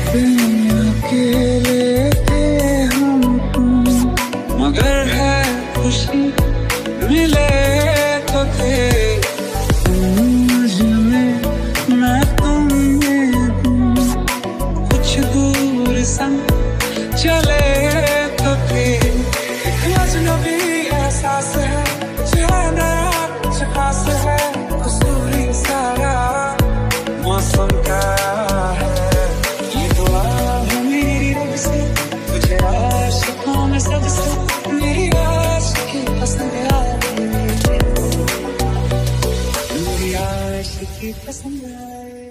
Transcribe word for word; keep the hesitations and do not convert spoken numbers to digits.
अकेले थे हम तुम, मगर है खुशी मिले तो थे। मुझमें मैं तुम में हूँ, कुछ दूर संग चले तो थे। अजनबी एहसास है, चेहरा कुछ खास है, कसूरी सारा मौसम का है। ये दुआ है मेरी रब से, तुझे आशिकों में सबसे मेरी आशिकी पसंद आए, मेरी आशिकी पसंद आए।